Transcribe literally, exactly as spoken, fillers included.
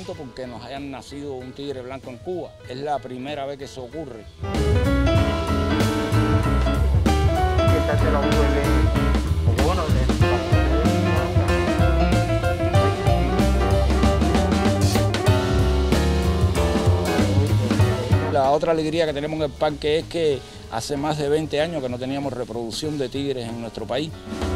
contento porque nos hayan nacido un tigre blanco en Cuba. Es la primera vez que eso ocurre. La otra alegría que tenemos en el parque es que hace más de veinte años que no teníamos reproducción de tigres en nuestro país.